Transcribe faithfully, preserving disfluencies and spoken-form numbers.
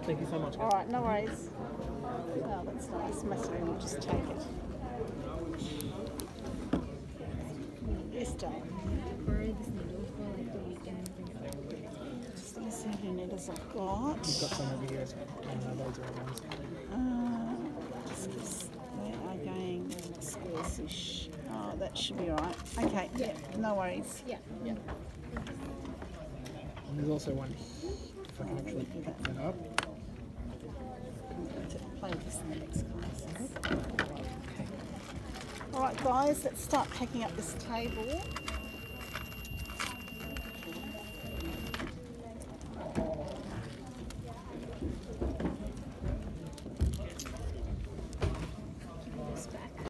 Thank you so much. All right, no worries. Oh, that's nice. Massimo will just take it. Yes, darling. For this needle for like the weekend and things like that. Just let me see how many needles I've got. We've got some over here as well. Uh, those are our ones. Uh, just 'cause they are going squares-ish. Oh, that should be all right. Okay, yeah, no worries. Yeah. Yeah. And there's also one if I can actually pick that up. I'm going to play with this in the next class. Okay. All right, guys, let's start packing up this table.